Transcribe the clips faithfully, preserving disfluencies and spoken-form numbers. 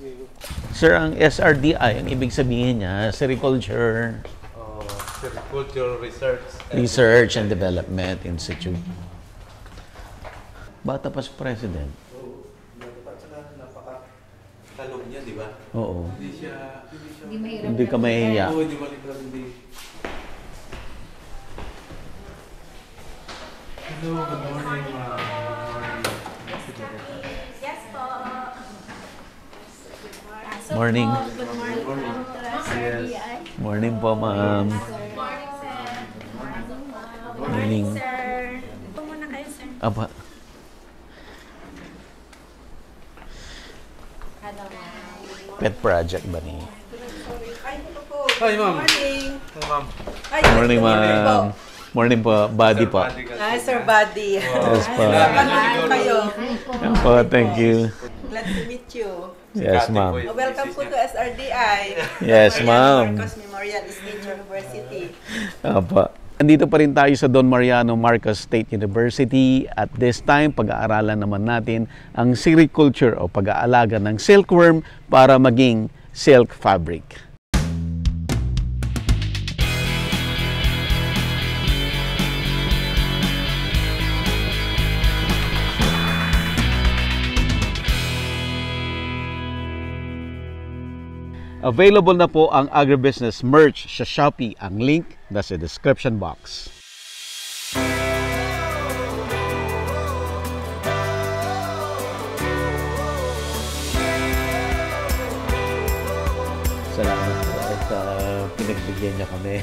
Sir, ang S R D I, ang ibig sabihin niya, Sericulture Uh, Sericulture Research and Research and Development Institute. Bata pa si President. Oo. Napaka-talong niya, di ba? Oo. Hindi siya... Hindi siya... Hindi mahirap. Hindi ka mahihiya. Oo, hindi malikot, hindi. Hello, good morning, ma'am. Good morning. Yes po. Morning. Good morning po. Yes. Morning po, ma'am. Good morning, sir. Morning. Sir. Ito muna kayo, sir. Apa. Ano, ma'am? Pet project ba ni? Ay, hello po. Hi, ma'am. Morning. Hi, ma'am. Ay, Morning, good morning po. ma'am. Morning po, body po. Hi, Sir Buddy. Yes po. Salamat kayo. Yan po, thank you. Glad to meet you. Yes, ma'am. Uh, Welcome po to S R D I. Yes, ma'am. Marcos Memorial State University. Apa. Nandito pa rin tayo sa Don Mariano Marcos State University. At this time, pag-aaralan naman natin ang sericulture o pag-aalaga ng silkworm para maging silk fabric. Available na po ang agribusiness merch sa Shopee. Ang link nasa description box. Salamat po at uh, pinagbigyan niya kami.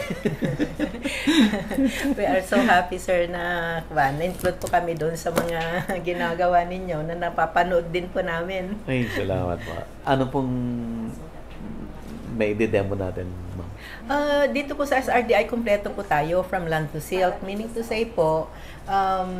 We are so happy, sir, na na-include po kami doon sa mga ginagawa ninyo na napapanood din po namin. Ay, salamat po. Ano pong may demo natin, ma'am? Uh, dito po sa S R D I, kompleto po tayo from land to silk. Meaning to say po, um,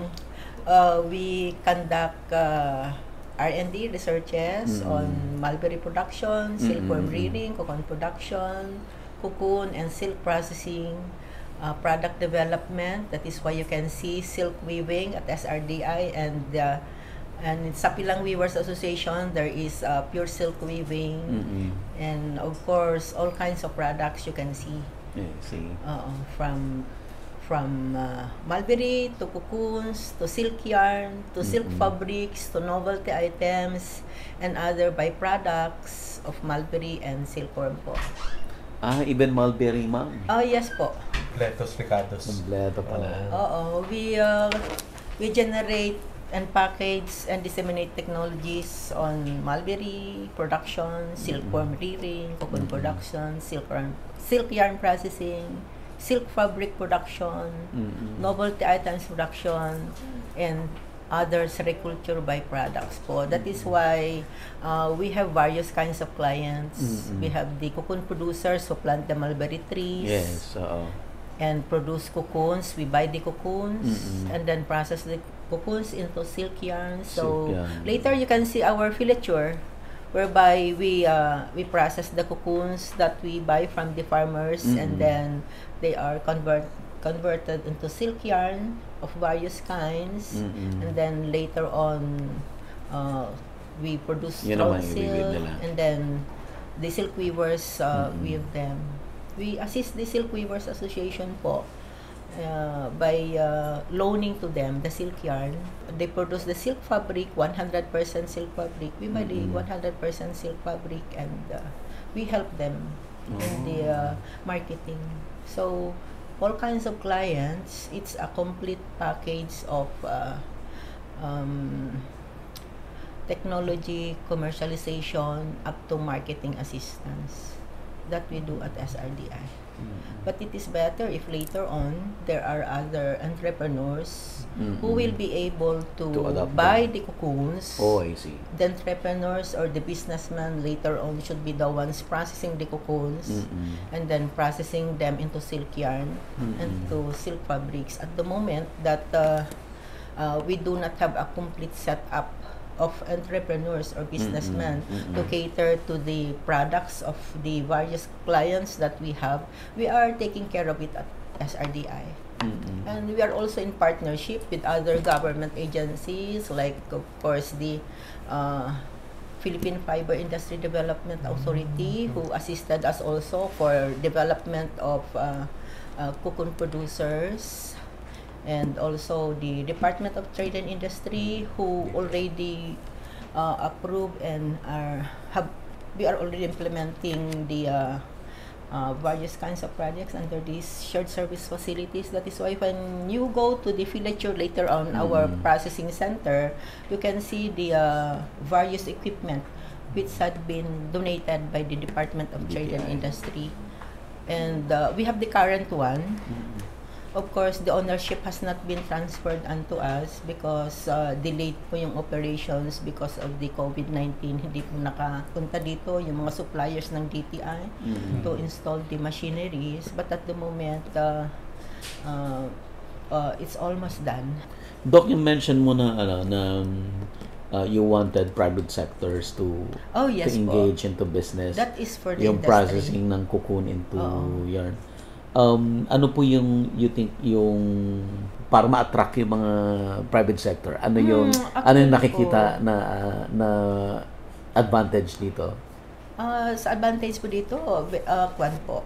uh, we conduct uh, R and D researches Mm-hmm. on mulberry production, silkworm Mm-hmm. breeding, cocoon production, cocoon and silk processing, uh, product development. That is why you can see silk weaving at S R D I, and uh, and sa Pilang Weavers Association, there is uh, pure silk weaving, Mm-hmm. and of course, all kinds of products you can see. Yeah, see. Uh, from from uh, mulberry to cocoons to silk yarn to silk Mm-mm. fabrics to novelty items and other byproducts of mulberry and silkworm po. Ah, even mulberry, ma'am. Oh, yes po. Pletos Picados. Kompleto pala. Oo, we uh, we generate and package and disseminate technologies on mulberry production, silkworm rearing, cocoon Mm-mm. production, silk yarn, silk yarn processing, silk fabric production, Mm-mm. novelty items production, and other sericulture byproducts po. That is why uh, we have various kinds of clients. Mm-mm. We have the cocoon producers who plant the mulberry trees Yes, oo. and produce cocoons. We buy the cocoons Mm-mm. and then process the cocoons into silk yarn. So Silk yarn. later you can see our filature, whereby we uh, we process the cocoons that we buy from the farmers, Mm-mm. and then they are convert converted into silk yarn of various kinds, Mm-mm. and then later on uh, we produce Yun strong naman yung silk, bibig nila. and then the silk weavers uh, Mm-mm. weave them. We assist the Silk Weavers Association po uh, by uh, loaning to them the silk yarn. They produce the silk fabric, one hundred percent silk fabric. We buy the Mm-mm. one hundred percent silk fabric, and uh, we help them in the uh, marketing. So, all kinds of clients, it's a complete package of uh, um, technology, commercialization, up to marketing assistance that we do at S R D I. Mm-mm. But it is better if later on there are other entrepreneurs Mm-mm. who will be able to, To adopt buy them. the cocoons. Oh, I see. The entrepreneurs or the businessmen later on should be the ones processing the cocoons Mm-mm. and then processing them into silk yarn and Mm-mm. to silk fabrics. At the moment that uh, uh, we do not have a complete setup of entrepreneurs or businessmen Mm-mm. to Mm-mm. cater to the products of the various clients that we have, we are taking care of it at S R D I. Mm-mm. And we are also in partnership with other government agencies, like of course the uh, Philippine Fiber Industry Development Authority, who assisted us also for development of uh, uh, cocoon producers, and also the Department of Trade and Industry, who already uh, approved and are have we are already implementing the uh, uh, various kinds of projects under these shared service facilities. That is why when you go to the filature later on, our Mm. processing center, you can see the uh, various equipment which had been donated by the Department of Trade and D T I. Industry. And uh, we have the current one. Of course, the ownership has not been transferred unto us because uh, delayed po yung operations because of the COVID nineteen. Hindi po nakapunta dito yung mga suppliers ng D T I Mm. to install the machineries. But at the moment, uh, uh, uh, it's almost done. Doc, you mentioned mo na, ano, na uh, you wanted private sectors to, Oh, yes to po. engage into business. That is for the Yung industry. processing ng cocoon into Oo. yarn. Um, ano po yung you think yung para ma-attract yung mga private sector? Ano yung Hmm, ano yung actually nakikita po. na uh, na advantage dito? Uh, sa advantage po dito, uh, kwan po,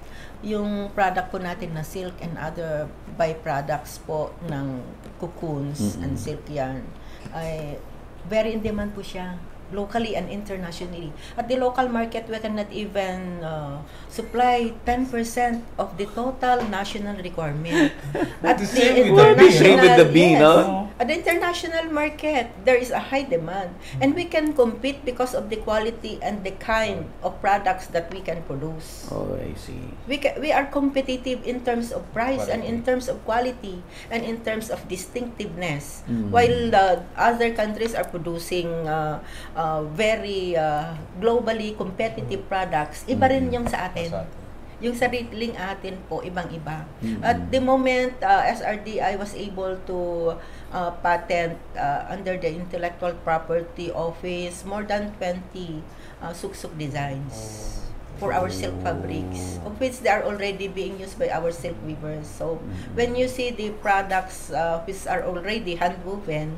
yung product po natin na silk and other byproducts po ng cocoons Mm-mm. and silk yarn ay very in demand po siya locally and internationally. At the local market, we cannot even uh, supply ten percent of the total national requirement. At The the same with the bee. international, Same with the bee, yes, no? At the international market, there is a high demand. And we can compete because of the quality and the kind of products that we can produce. Oh, I see. We ca- we are competitive in terms of price and in terms of quality and in terms of distinctiveness. Mm. While uh, other countries are producing uh, uh, very uh, globally competitive products, iba rin yung sa atin. Yung sariling atin po, ibang-iba. Mm. At the moment, uh, S R D I was able to uh, patent uh, under the Intellectual Property Office more than twenty uh, suksuk designs for our silk fabrics, of which they are already being used by our silk weavers. So, when you see the products uh, which are already hand-woven,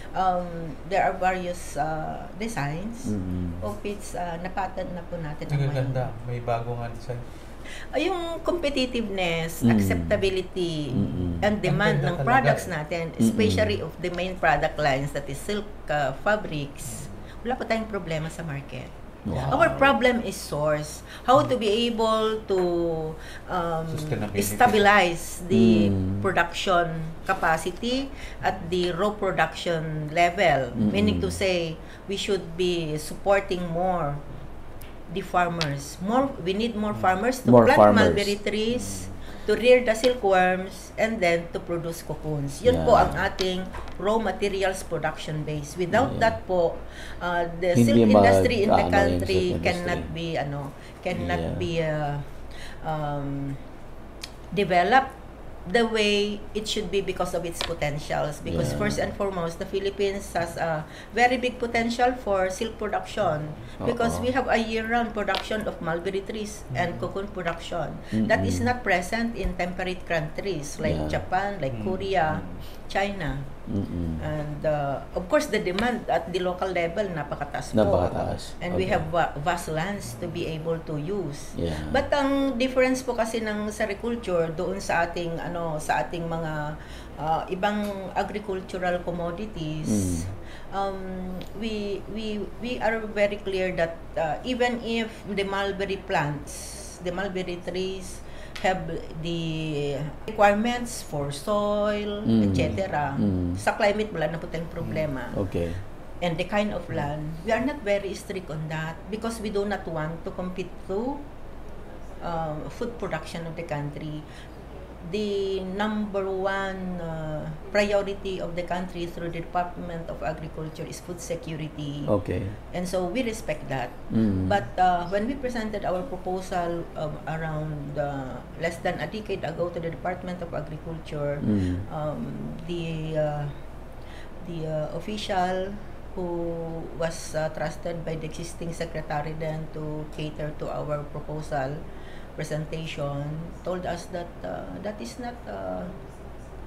um, there are various uh, designs Mm. of which uh, napatent na po natin ang Nagaganda. May bago nga design. Ay, yung competitiveness, Mm. acceptability, Mm-mm. and demand Ang ganda ng talaga products eh. natin, especially of the main product lines that is silk uh, fabrics, wala pa tayong problema sa market. Wow. Our problem is source. How to be able to um, Sustainability. stabilize the Mm. production capacity at the raw production level. Mm-mm. Meaning to say, we should be supporting more the farmers. More, we need more farmers to More plant farmers. mulberry trees, to rear the silkworms, and then to produce cocoons. Yun po Yeah. ang ating raw materials production base. Without Yeah. that po, uh, the Hindi silk mag- industry in the ano yung country silk cannot industry. be ano, cannot Yeah. be uh, um, developed the way it should be because of its potentials. Because Yeah. first and foremost, the Philippines has a very big potential for silk production because Oo. we have a year-round production of mulberry trees and cocoon production that is Mm-mm. not present in temperate countries like Yeah. Japan, like Mm. Korea, China. Mm-mm. And uh, of course, the demand at the local level, napakataas po. Napakataas. And we Okay. have va- vast lands to be able to use. Yeah. But ang difference po kasi ng sericulture doon sa ating ano sa ating mga uh, ibang agricultural commodities, um, we we we are very clear that uh, even if the mulberry plants, the mulberry trees have the requirements for soil, Mm. et cetera. Mm. Sa climate wala na po tayong problema. Okay. And the kind of land, we are not very strict on that because we do not want to compete through um, food production of the country. The number one uh, priority of the country through the Department of Agriculture is food security. Okay. And so we respect that. Mm. But uh, when we presented our proposal um, around uh, less than a decade ago to the Department of Agriculture, Mm. um, the uh, the uh, official who was uh, trusted by the existing secretary then to cater to our proposal presentation told us that uh, that is not uh,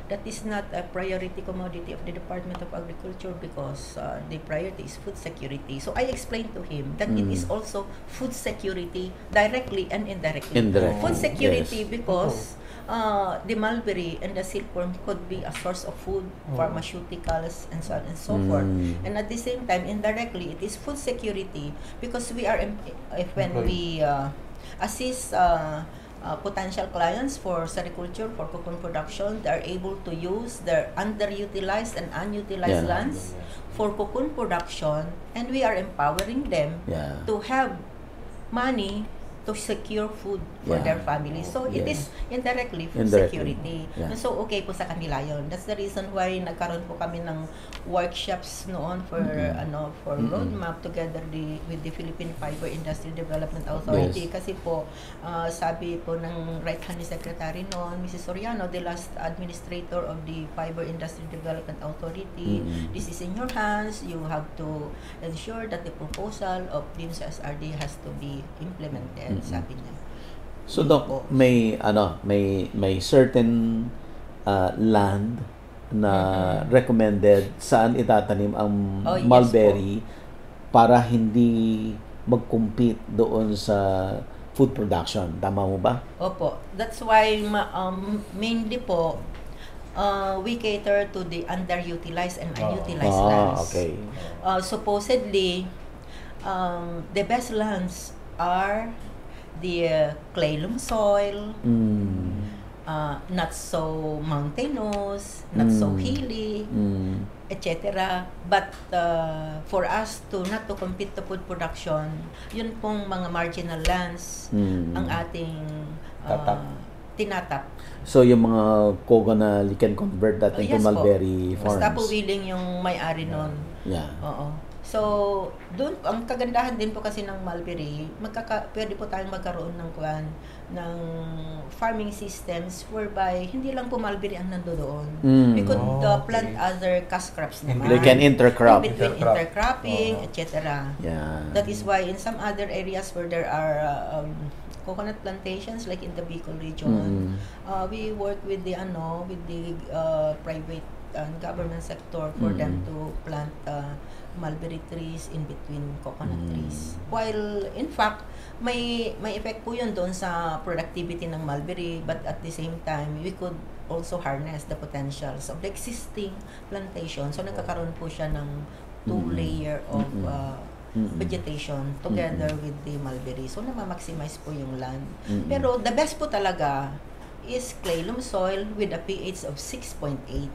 that is not a priority commodity of the Department of Agriculture because uh, the priority is food security. So I explained to him that it Mm. is also food security directly and indirectly. Indirectly, Food security yes. because uh, the mulberry and the silkworm could be a source of food, pharmaceuticals, and so on and so forth. Mm. And at the same time, indirectly, it is food security because we are, em- if when we uh, assist uh, uh, potential clients for sericulture, for cocoon production, they are able to use their underutilized and unutilized Yeah. lands for cocoon production, and we are empowering them Yeah. to have money to secure food for Yeah. their family. So it Yes. is indirectly food Indirectly. security. Yeah. And so okay po sa kanila yon. That's the reason why nagkaroon po kami ng workshops noon for Mm-mm. ano for Mm-mm. roadmap together the, with the Philippine Fiber Industry Development Authority. Yes. Kasi po uh, sabi po ng right hand ni Secretary noon, Missus Soriano, the last administrator of the Fiber Industry Development Authority, Mm-mm. this is in your hands. You have to ensure that the proposal of D I M S S R D has to be implemented, Mm-mm. sabi niya. So Doc, may ano, may may certain uh, land na recommended saan itatanim ang Oh, yes mulberry para hindi mag-compete doon sa food production. Tama mo ba? Opo. That's why ma- um, mainly po uh, we cater to the underutilized and unutilized Ah, lands. okay. Uh, supposedly, um, the best lands are the uh, clay loam soil, Mm. uh, not so mountainous, not so Mm. hilly, Mm. et cetera. But uh, for us to not to compete to food production, yun pong mga marginal lands Mm. ang ating uh, Tatap. tinatap. So yung mga kogo na you can convert that Oh, into yes po. mulberry farms. Basta po willing yung may-ari nun. Yeah. Oo. So, doon ang kagandahan din po kasi ng mulberry, magkaka pwede po tayong magkaroon ng kuan ng farming systems whereby hindi lang po mulberry ang nandoon. Mm. We could Oh, uh, plant okay. other cash crops naman. They can intercrop. In between Intercrop. intercropping, Oh. et cetera. Yeah. That is why in some other areas where there are uh, um, coconut plantations like in the Bicol region, Mm. uh, we work with the ano with the uh, private and government sector for them Mm. to plant uh, mulberry trees in between coconut Mm. trees. While in fact may may effect po 'yun doon sa productivity ng mulberry, but at the same time we could also harness the potentials of the existing plantation. So nagkakaroon po siya ng two Mm. layer of Mm-mm. uh, Mm-mm. vegetation together with the mulberry. So nama-maximize po yung land. Mm-mm. Pero the best po talaga is clay loam soil with a pH of six point eight.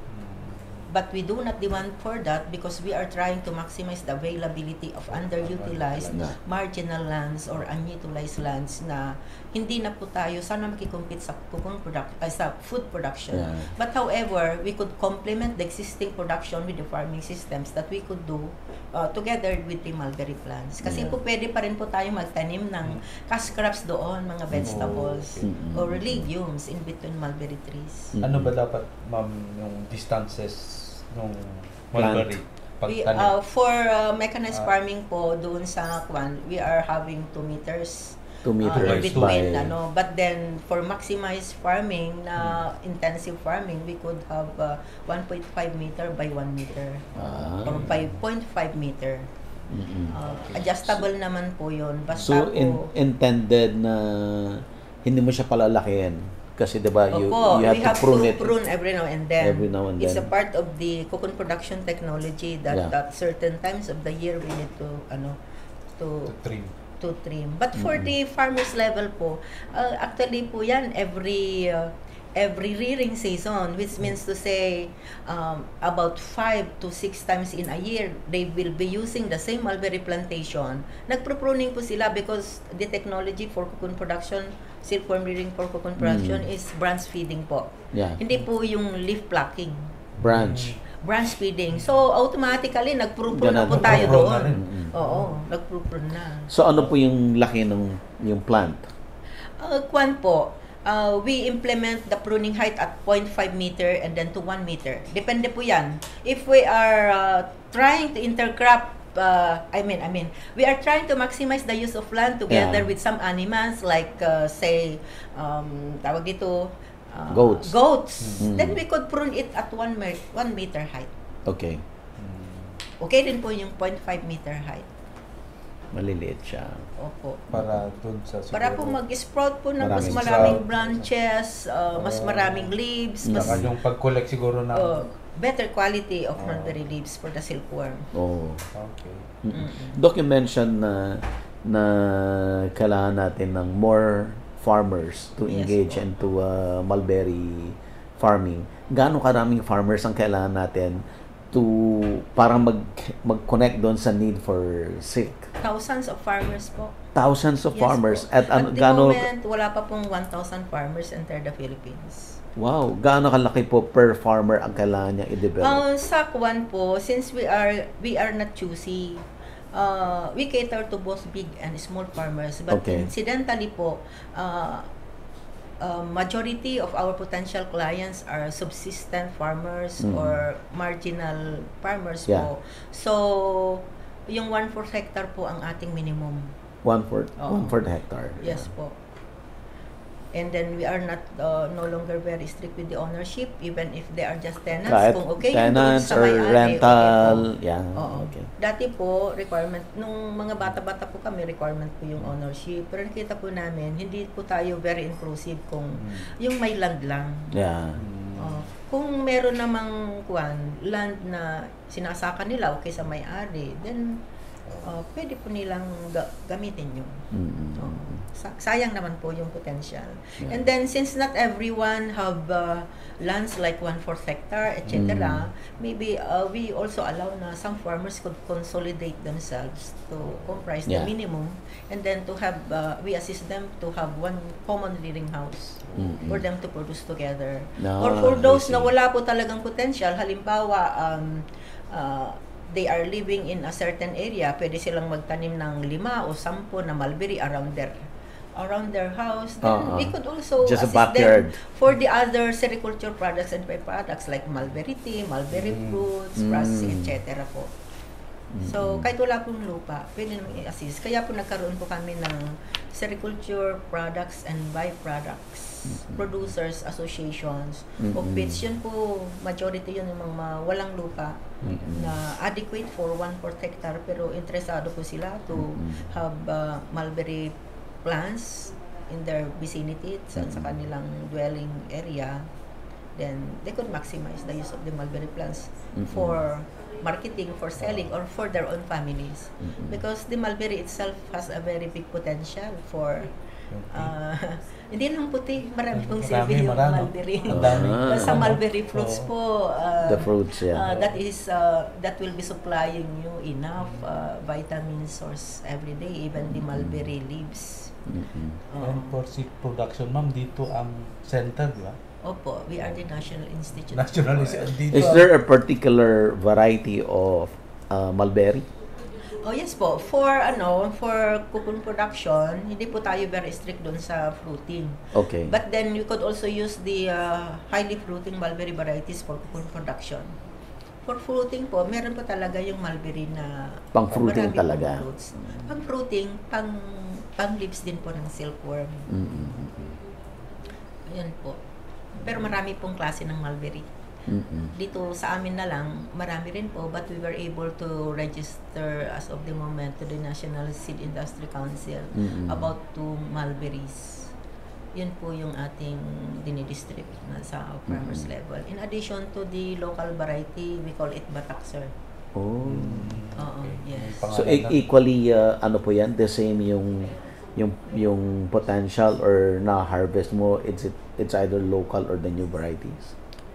But we do not demand for that because we are trying to maximize the availability of underutilized Yeah. marginal lands or unutilized lands na hindi na po tayo sana makikompete sa cocoon product uh, sa food production. Yeah. But however, we could complement the existing production with the farming systems that we could do uh, together with the mulberry plants. Kasi Yeah. po pwede pa rin po tayo magtanim ng cash crops doon, mga vegetables Mm-mm. or legumes in between mulberry trees. Mm. Ano ba dapat, ma'am, yung distances nung Plant. mulberry? We, Pagtanim? uh, for uh, mechanized Ah. farming po doon sa Kwan, we are having two meters Two uh, meters in between by... ano, but then for maximized farming na intensive farming, we could have uh, one point five meter by one meter Ah. or five point five meter. Mm-mm. Uh, adjustable naman po 'yon. Basta So, po in, intended na hindi mo siya palalakihin. Kasi diba, you, Opo, you have we to have prune to it. prune every now and then. Every now and It's then. a part of the cocoon production technology that Yeah. at certain times of the year we need to ano to To trim. to trim. But for Mm-mm. the farmers level po, uh, actually po yan every uh, every rearing season, which means to say um, about five to six times in a year they will be using the same mulberry plantation. Nagpro-pruning po sila because the technology for cocoon production, silkworm rearing for cocoon production Mm. is branch feeding po. Yeah. Hindi po yung leaf plucking. Branch. Branch feeding. So automatically nagpro-prune na po Ganun. tayo Nagpro-prune na doon. rin. Mm-mm. Oo, nagpro-prune na. So, ano po yung laki ng yung plant? Uh, kwan po, uh, we implement the pruning height at zero point five meter and then to one meter. Depende po yan. If we are uh, trying to intercrop, uh, I mean, I mean, we are trying to maximize the use of land together Yeah. with some animals like, uh, say, um, tawag dito, uh, Goats. goats, Mm. then we could prune it at one, mer- one meter height. Okay. Okay din po yung zero point five meter height. Maliliit siya. Opo. Para dun sa siguro. Para po mag-sprout po ng mas Maraming maraming sprout. branches, uh, mas Oh. maraming leaves, mas Saka yung pag-collect siguro ng... uh, better quality of Oh. mulberry leaves for the silkworm. Oh. Okay. Mm. Doc, you mentioned na na kailangan natin ng more farmers to Yes engage po. into uh, mulberry farming. Gaano karaming farmers ang kailangan natin to para mag mag-connect doon sa need for silk? Thousands of farmers po. Thousands of Yes farmers po. at ano At the gaano moment, wala pa pong one thousand farmers enter the Philippines. wow, gaano kalaki po per farmer ang kailangan niyang i-develop? Ang sa Kwan po, since we are we are not choosy, uh, we cater to both big and small farmers. But Okay. incidentally po, uh, uh, majority of our potential clients are subsistent farmers Mm. or marginal farmers Yeah. po. So, yung one-fourth hectare po ang ating minimum. One fourth, Oo. one fourth hectare. Yes po. And then we are not uh, no longer very strict with the ownership, even if they are just tenants. Kahit Kung okay yung doon tenants sa or may-ari, rental, okay po. yeah, Oo. okay. Dati po, requirement, nung mga bata-bata po kami, requirement po yung ownership. Pero nakita po namin, hindi po tayo very inclusive kung yung may land lang. Yeah. Oo. Kung meron namang kuwan, land na sinasaka nila, okay sa may-ari, then uh, pwede po nilang ga- gamitin yun. Mm. Oo. Sa- sayang naman po yung potential. Yeah. And then, since not everyone have uh, lands like one-fourth hectare, et cetera, maybe uh, we also allow na some farmers could consolidate themselves to comprise Yeah. the minimum, and then to have, uh, we assist them to have one common living house Mm-mm. for them to produce together. Ah, Or for I those see. na wala po talagang potential, halimbawa, um, uh, they are living in a certain area, pwede silang magtanim ng lima o sampo na mulberry around their around their house, then Uh-uh. we could also Just a assist backyard. them for the other sericulture products and byproducts like mulberry tea, mulberry Mm. fruits, Mm. processing, et cetera po. So, kahit wala pong lupa, pwede naman i-assist. Kaya po nagkaroon po kami ng Sericulture Products and Byproducts Producers Associations of Mm-mm. which yun po, majority yun yung mga walang lupa Mm-mm. na adequate for one-fourth hectare pero interesado po sila to Mm-mm. have uh, mulberry plants in their vicinity sa, sa kanilang dwelling area. Then they could maximize the use of the mulberry plants Mm-mm. for marketing, for selling, or for their own families. Mm-mm. Because the mulberry itself has a very big potential for uh, hindi lang puti, marami pong silbi Marami, yung marami. mulberry. Ang dami. Ah. Sa mulberry fruits Oo. po, uh, The fruits, yeah. uh, that is uh, that will be supplying you enough uh, vitamin source every day, even the mulberry leaves. Mm-mm. Oo. And for seed production, ma'am, dito ang center, di ba? Opo, we are the National Institute. National is for- dito. Is ang- there a particular variety of uh, mulberry? Oh yes po, for ano, for cocoon production, hindi po tayo very strict doon sa fruiting. Okay. But then you could also use the uh, highly fruiting mulberry varieties for cocoon production. For fruiting po, meron po talaga yung mulberry na Pang-fruiting marami pong talaga. fruits. Pang fruiting, pang pang leaves din po ng silkworm. Mm-mm. Ayan po. Pero marami pong klase ng mulberry. Mm-mm. Dito sa amin na lang, marami rin po, but we were able to register as of the moment to the National Seed Industry Council Mm-mm. about two mulberries. Yun po yung ating dinidistribute na sa farmers Mm-mm. level. In addition to the local variety, we call it Batak, sir. Oh. Oo, yes. So e- equally uh, ano po yan, the same yung yung yung potential or na harvest mo, it's it, it's either local or the new varieties.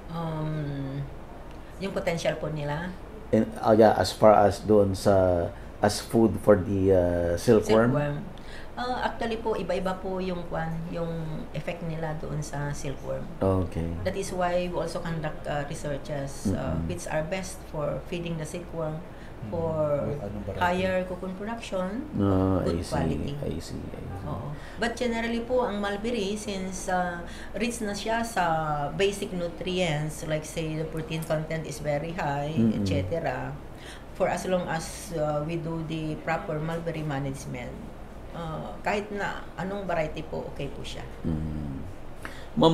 Um, yung potential po nila, And uh, yeah, as far as doon sa as food for the uh, silkworm. silkworm. Uh, actually po, iba-iba po yung kwan, yung effect nila doon sa silkworm. Okay. That is why we also conduct uh, researches uh, Mm-mm. which are best for feeding the silkworm for Anong variety? higher cocoon production, No, I good see. quality. I see. I see. Oo. But generally po, ang mulberry, since uh, rich na siya sa basic nutrients, like say the protein content is very high, Mm-mm. et cetera, for as long as uh, we do the proper mulberry management, uh, kahit na anong variety po, okay po siya. Mm. Ma'am,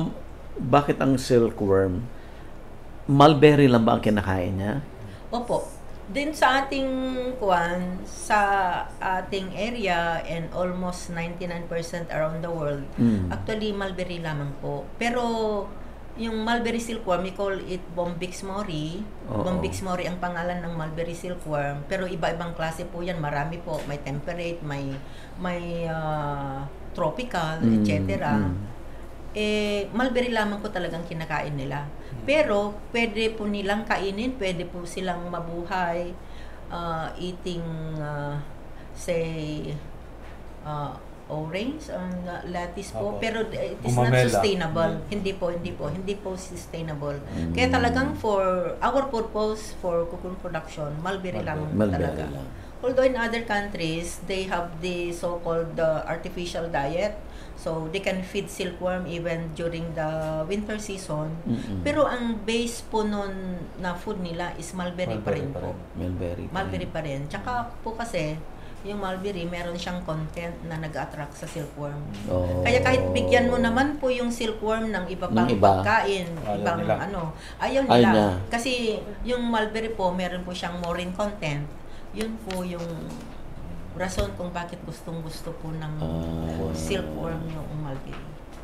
bakit ang silkworm, mulberry lang ba ang kinakain niya? Opo. Din sa ating kuan, sa ating area and almost ninety-nine percent around the world, Mm. actually mulberry lamang po. Pero yung mulberry silkworm, we call it Bombyx mori. Oo. Bombyx mori ang pangalan ng mulberry silkworm. Pero iba-ibang klase po yan. Marami po. May temperate, may may ah, tropical, Mm, et cetera. mm. Eh, mulberry lamang po talagang kinakain nila. Pero, pwede po nilang kainin, pwede po silang mabuhay uh, eating, uh, say, uh, orange or uh, lettuce po. Opo. Pero it is not Gumamela. sustainable. Mm. Hindi po, hindi po, hindi po sustainable. Mm. Kaya talagang for our purpose, for cocoon production, mulberry lamang po Mulberry talaga. lang. Although in other countries, they have the so-called uh, artificial diet. So, they can feed silkworm even during the winter season. Mm-mm. Pero ang base po nun na food nila is mulberry, pa rin Mulberry pa po. rin. Mulberry. pa Mulberry rin. pa rin. Tsaka po kasi, yung mulberry, meron siyang content na nag-attract sa silkworm. Oh. Kaya kahit bigyan mo naman po yung silkworm ng iba Ng pang iba. pagkain, Ayaw ibang nila. ano, ayaw Ayaw nila. niya. Kasi yung mulberry po, meron po siyang maureen content. Yun po yung rason kung bakit gustong-gusto po ng Ah. silkworm yung mulberry.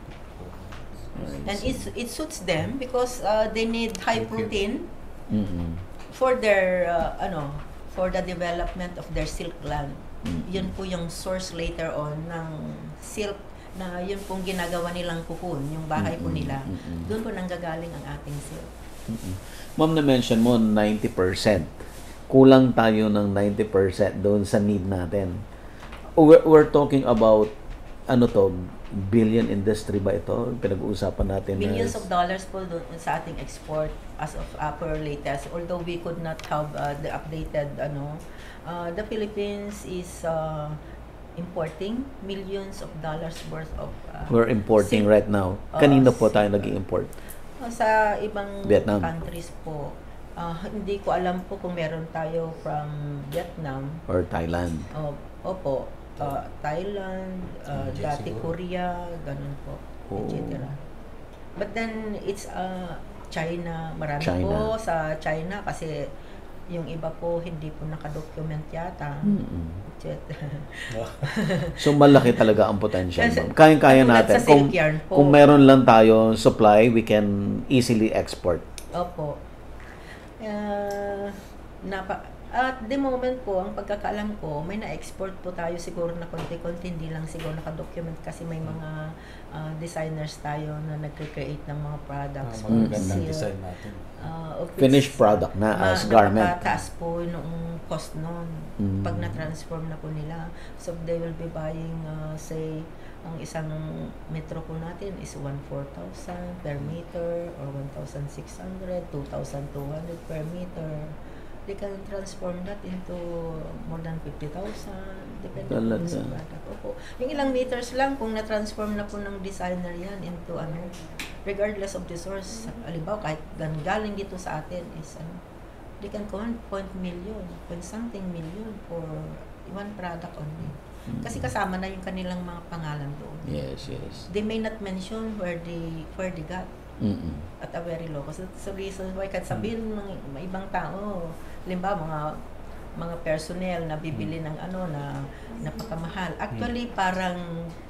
I And see. it, it suits them because uh, they need high Thank you. protein Mm-mm. for their uh, ano for the development of their silk gland. Mm. Yun po yung source later on ng silk na yun pong ginagawa nilang cocoon, yung bahay po Mm-mm, nila. mm-mm. Doon po nanggagaling ang ating silk. Mm-mm. Ma'am, na-mention mo ninety percent. Kulang tayo ng ninety percent doon sa need natin. We're, we're talking about, ano to, billion industry ba ito? Pinag-uusapan natin. na- Millions of dollars po doon sa ating export as of upper latest. Although we could not have uh, the updated ano, uh, the Philippines is uh, importing millions of dollars worth of uh, We're importing silk. right now. Oo, Kanino po silk. tayo nag-import? Uh, sa ibang Vietnam. countries po. Uh, hindi ko alam po kung meron tayo from Vietnam. Or Thailand? O, opo. Uh, Thailand, uh, Legit dati siguro. Korea, ganun po, Oh. et cetera. But then, it's uh, China. Marami China. po sa China kasi yung iba po hindi po nakadocument yata. Mm-mm. et cetera. So, malaki talaga ang potential. Kasi- ma'am. Kayang-kaya katulad natin. sa Kung, silk yarn po. kung meron lang tayo supply, we can easily export. Opo. Uh, napa, at the moment po, ang pagkakaalam ko, may na-export po tayo siguro na konti-konti, hindi lang siguro nakadocument kasi may mga uh, designers tayo na nagre-create ng mga products. Ang Mm. mga gandang Silk. design natin. Uh, of which, Finished product na ma- as garment. napakataas po noong cost noon Mm. pag na-transform na po nila. So they will be buying, uh, say, ang isang metro po natin is one hundred four thousand per meter or one thousand six hundred, two thousand two hundred per meter. They can transform that into more than fifty thousand, depende po Talaga. sa product. Opo. Yung ilang meters lang, kung na-transform na po ng designer yan into ano, regardless of the source, halimbawa kahit gan- galing dito sa atin is ano, they can command point million, point something million for one product only. Kasi kasama na yung kanilang mga pangalan doon. Yes, yes. They may not mention where they where they got Mm-mm. at a very low cost. So, reason why kahit sabihin ng mga ibang tao, halimbawa mga mga personnel na bibili ng ano na napakamahal. Actually, parang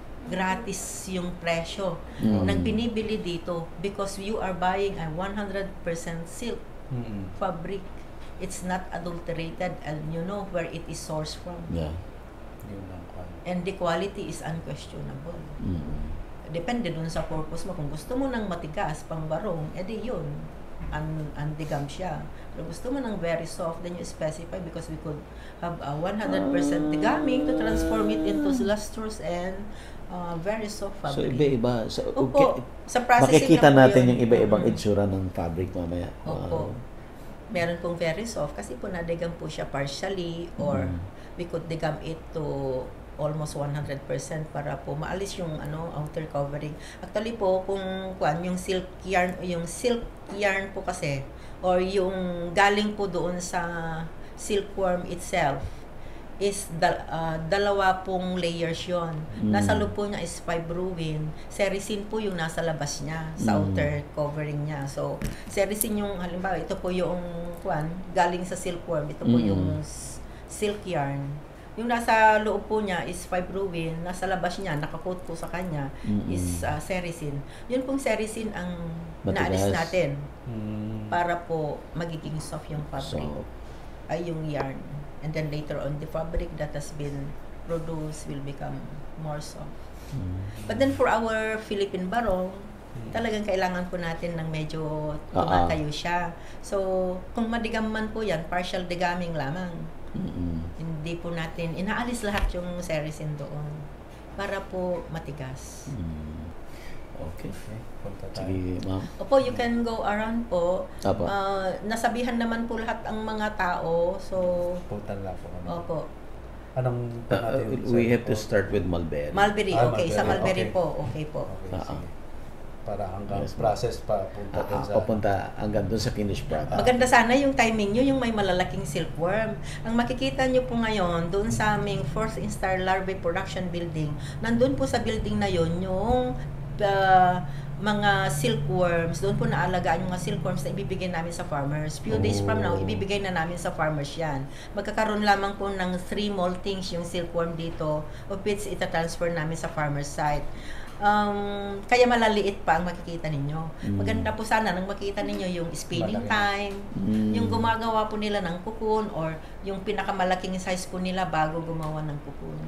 gratis yung presyo Mm. ng binibili dito because you are buying a one hundred percent silk Mm-mm. fabric. It's not adulterated and you know where it is sourced from. Yeah. Yun lang kaya. And the quality is unquestionable. Mm. Depende dun sa purpose mo. Kung gusto mo ng matigas, pang barong, edi yun. Un undigam siya. Pero gusto mo ng very soft, then you specify because we could have a one hundred percent digaming to transform it into lustrous and uh, very soft So, fabric. iba-iba. So, Opo. okay. Sa processing Makikita na po natin yun. yung iba-ibang Mm. itsura ng fabric mamaya. Opo. Wow. Meron pong very soft kasi po nadigam po siya partially or Mm. we could digam it to almost one hundred percent para po maalis yung ano outer covering. Actually po kung kuan yung silk yarn yung silk yarn po kasi or yung galing po doon sa silkworm itself is dal- ah, dalawa pong layers yon. Mm. Nasa loob po niya is fibruin. Sericin po yung nasa labas niya, sa Mm. outer covering niya. So, sericin yung, halimbawa, ito po yung, kwan, galing sa silkworm. Ito po Mm. yung s- silk yarn. Yung nasa loob po niya is fibruin. Nasa labas niya, nakakoat po sa kanya, Mm-mm. is ah, sericin. Yun pong sericin ang Matigas. naalis natin Mm. para po magiging soft yung fabric. So, Ay yung yarn. And then later on, the fabric that has been produced will become more soft. mm. But then for our Philippine barong, talagang kailangan po natin ng medyo tumatayo siya. So, kung madigam man po yan, partial degaming lamang. Mm-mm. Hindi po natin, inaalis lahat yung sericin doon para po matigas. Mm. Okay. Okay, punta tayo. Sige, ma'am. Opo, you can go around po. Apo. Ah, nasabihan naman po lahat ang mga tao. So, Puntan lang po kami. opo. Anong Uh, natin? uh, we have to Sa- start with Mulberry. Mulberry, Ah, okay. Sa Mulberry, Mulberry okay. po, okay po. Okay, Ah, sige. Para hanggang Yes, ma'am. process pa punta Ah, dun ah, sa... papunta hanggang doon sa finished product. Maganda sana yung timing nyo, yung may malalaking silkworm. Ang makikita nyo po ngayon, doon sa aming Fourth Star Larvae Production Building, nandun po sa building na yon yung uh, mga silkworms, doon po naalagaan yung mga silkworms na ibibigay namin sa farmers. Few days from now, Oh. ibibigay na namin sa farmers yan. Magkakaroon lamang po ng three moltings yung silkworm dito, of which ita-transfer namin sa farmers site. Um, kaya malaliit pa ang makikita ninyo. Mm. Maganda po sana nang makita ninyo yung spinning Malaki. time, Mm. yung gumagawa po nila ng cocoon or yung pinakamalaking size po nila bago gumawa ng cocoon.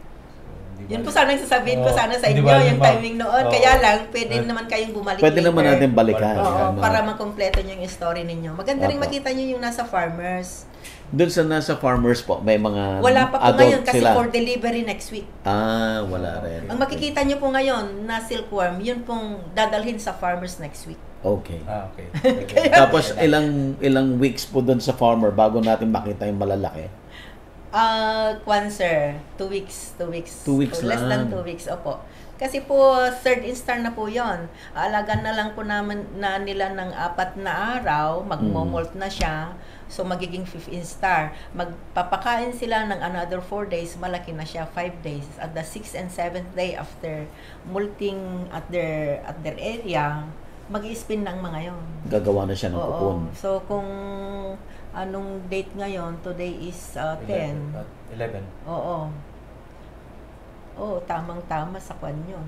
Hindi Yun bali- po sana yung sasabihin ko Oo, sana sa hindi inyo, bali, yung ma'am. timing noon. Oo. Kaya lang, pwede Eh, naman kayong bumalik Pwede naman later. natin balikan. Oo, Oo, ano. para makompleto nyo yung story ninyo. Maganda rin Opo. makita nyo yung nasa farmers. Doon sa nasa farmers po, may mga Wala pa po adult ngayon kasi sila. for delivery next week. Ah, wala rin. Ang makikita nyo po ngayon na silkworm, yun pong dadalhin sa farmers next week. Okay. Ah, okay. Tapos ilang ilang weeks po doon sa farmer bago natin makita yung malalaki. Ah, kwan sir, two weeks, two weeks. Two weeks Less lang. than two weeks, opo. Kasi po, third instar na po yon. Aalagan na lang po naman na nila ng apat na araw, magmomolt na siya. So, magiging fifth instar. Magpapakain sila ng another four days, malaki na siya, five days. At the sixth and seventh day after molting at their at their area, mag-i-spin ng mga yon. Gagawa na siya ng cocoon. Oo. So, kung anong date ngayon, today is uh, ten. eleven. Oo. Oo, tamang-tama sa kwan yun.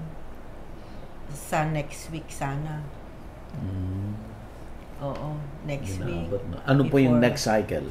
Sa next week sana. Mm. Oo, next week. Ginabot na. Ano po yung Before. next cycle?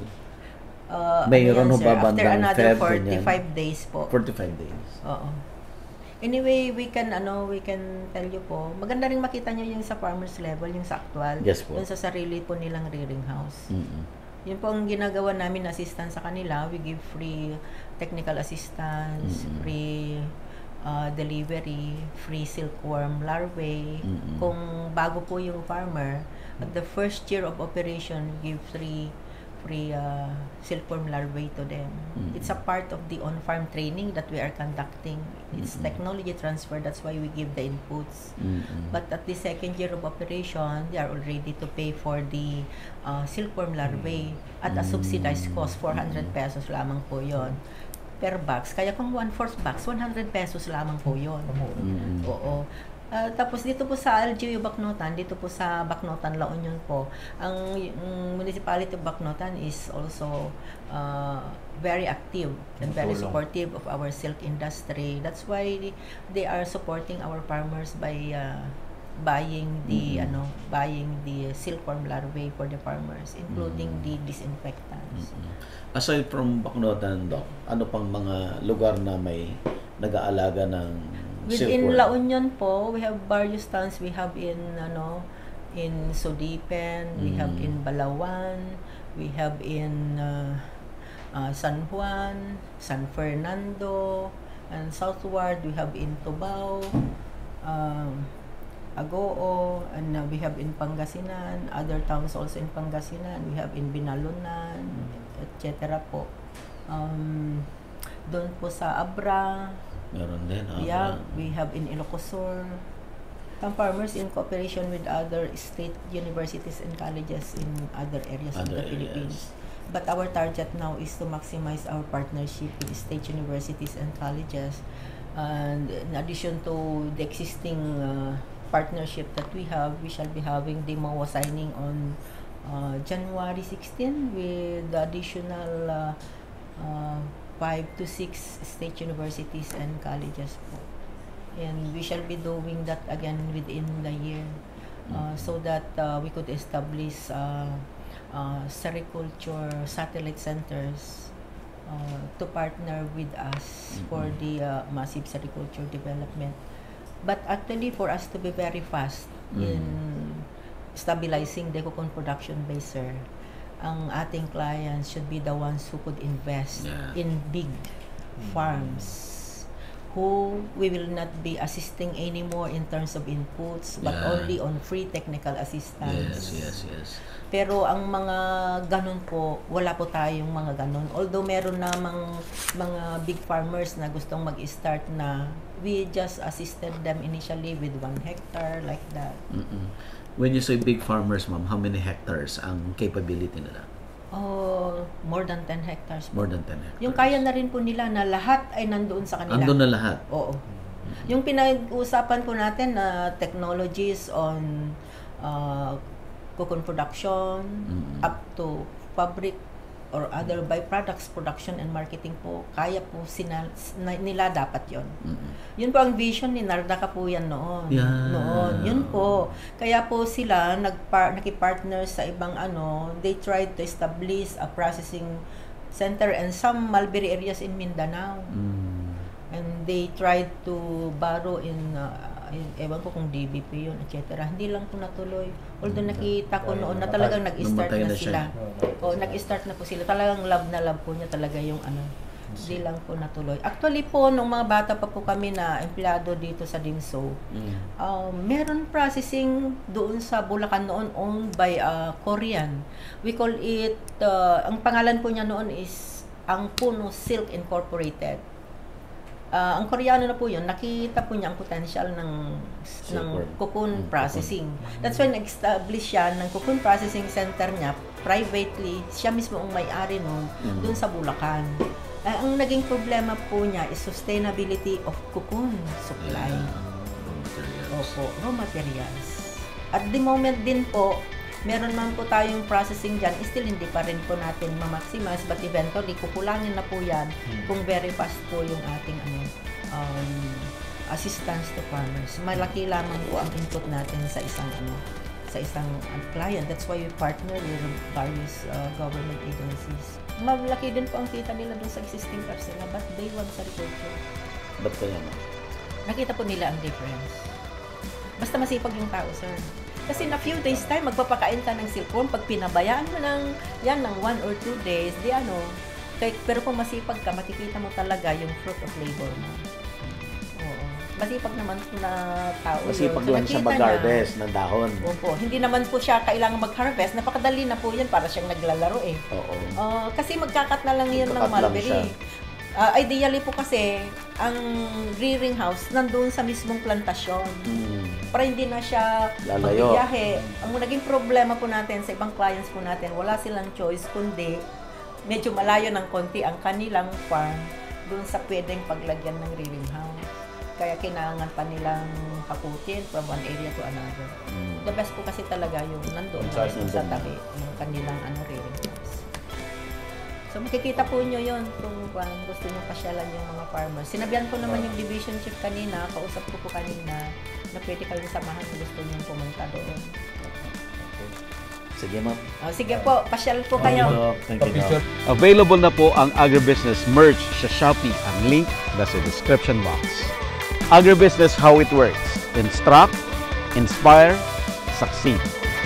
Uh, Mayroon ano ho yan, ba sir? After bandang another Feb, forty-five days po. forty-five days. Oo. Anyway, we can ano, we can tell you po. Maganda rin makita niyo yung sa farmers level, yung sa actual. Yes po. Yung sa sarili po nilang rearing house. Mm-mm. Yun po ang ginagawa namin na assistance sa kanila. We give free technical assistance, Mm-mm. free uh, delivery, free silkworm larvae. Mm-mm. Kung bago po yung farmer, at the first year of operation, we give free free uh, silkworm larvae to them. Mm-mm. It's a part of the on-farm training that we are conducting. It's Mm-mm. technology transfer. That's why we give the inputs. Mm-mm. But at the second year of operation, they are all ready to pay for the uh, silkworm larvae at a subsidized cost, four hundred pesos lamang po yon per box. Kaya kung one-fourth box, one hundred pesos lamang po yon. Mm-mm. Oo. Ah, tapos dito po sa L G U Bacnotan, dito po sa Bacnotan, La Union po, ang yung municipality of Bacnotan is also uh, very active and very Tulong. supportive of our silk industry. That's why they are supporting our farmers by uh, buying the Mhm. ano, buying the silkworm larvae for the farmers, including Mhm. the disinfectants. Mm-mm. Aside from Bacnotan, Doc, ano pang mga lugar na may nag-aalaga ng Within silkworm? La Union po, we have various towns. We have in ano in Sudipen, we have Mm. in Balawan, we have in uh, uh, San Juan, San Fernando, and southward we have in Tubao, um, Agoo, and uh, we have in Pangasinan, other towns also in Pangasinan, we have in Binalunan, et cetera po. Um, doon po sa Abra, Meron din. ah, yeah, parang- we have in Ilocosur. Some farmers in cooperation with other state universities and colleges in other areas of Other the Philippines. areas. But our target now is to maximize our partnership with state universities and colleges. And in addition to the existing uh, partnership that we have, we shall be having the M O A signing on uh, January sixteenth with the additional uh, uh, five to six state universities and colleges po. And we shall be doing that again within the year uh, so that uh, we could establish uh, uh, sericulture satellite centers uh, to partner with us Mhm. for the uh, massive sericulture development. But actually, for us to be very fast in stabilizing the cocoon production base, sir, ang ating clients should be the ones who could invest Yeah. in big farms who we will not be assisting anymore in terms of inputs but Yeah. only on free technical assistance. Yes, yes, yes. Pero ang mga ganun po, wala po tayong mga ganun. Although meron namang mga big farmers na gustong mag-start na, we just assisted them initially with one hectare like that. Mm-mm. When you say big farmers, ma'am, how many hectares ang capability nila? Oh, more than ten hectares po. More than ten hectares. Yung kaya na rin po nila na lahat ay nandoon sa kanila. Andun na lahat. Oo. Yung pinag-uusapan po natin na technologies on uh, cocoon production Mm. up to fabric or other byproducts production and marketing po, kaya po sina, na, nila dapat yon. Mm-mm. Yun po ang vision ni Narda Kapuyan noon. Yeah. Noon, yun po. Kaya po sila nagpar nakipartner sa ibang ano, they tried to establish a processing center and some mulberry areas in Mindanao. Mm. And they tried to borrow in, uh, in ewan ko kung D B P yun, et cetera. Hindi lang po natuloy. Although nakita ko noon na talagang nag-start Namatay na na siya. sila. O, nag-start na po sila. Talagang love na love po niya talaga yung ano. Hindi lang po natuloy. Actually po, nung mga bata pa po kami na empleyado dito sa Dimso, Mm. um, meron processing doon sa Bulacan noon owned by uh, Korean. We call it, uh, ang pangalan po niya noon is ang Puno Silk Incorporated. Uh, ang Koreano na po yun, nakita po niya ang potential ng, ng Silkworm. cocoon Mm, processing. That's why nag-establish siya ng cocoon processing center niya privately. Siya mismo ang may-ari nun Mm. doon sa Bulacan. Uh, ang naging problema po niya is sustainability of cocoon supply. Raw materials. Opo, raw materials. At the moment din po, meron man po tayong processing dyan, still hindi pa rin po natin ma-maximize, but eventually, kukulangin na po yan kung very fast po yung ating ano, um, assistance to farmers. Malaki lamang po ang input natin sa isang ano, sa isang uh, client. That's why we partner with various uh, government agencies. Malaki din po ang kita nila dun sa existing parcela, but they want agriculture. Ba't kaya, ma'am? Nakita po nila ang difference. Basta masipag yung tao, sir. Kasi na few days time, magpapakain ka ng silkworm. Pag pinabayaan mo ng, yan, ng one or two days, di ano, kay, pero kung masipag ka, makikita mo talaga yung fruit of labor mo. Oo. Masipag naman po na tao Masipag yun. So, lang siya nakita mag-harvest ng dahon. niya- Opo. Hindi naman po siya kailangan mag-harvest. Napakadali na po yan para siyang naglalaro eh. Oo. Uh, kasi magkakat na lang yun ng Magkakat lang siya. mulberry. Uh, ideally po kasi, ang rearing house nandun sa mismong plantasyon. Mm. Para hindi na siya Lalayo. magbiyahe. Ang naging problema po natin sa ibang clients po natin, wala silang choice kundi medyo malayo ng konti ang kanilang farm doon sa pwedeng paglagyan ng rearing house. Kaya kailangan pa nilang hakutin from one area to another. Mm. The best po kasi talaga yung nandoon Sa- sa, sa tabi, yung kanilang ano, rearing house. So makikita po nyo yun kung um, gusto nyo pasyalan yung mga farmers. Sinabihan ko naman yung division chief kanina, kausap ko po kanina, na pwede kayong samahan kung gusto nyo pumunta doon. Sige, ma'am. Oh, sige po, pasyal po kayo. Thank you, Doc. Available na po ang agribusiness merch sa Shopee. Ang link nasa description box. Agribusiness, how it works. Instruct, inspire, succeed.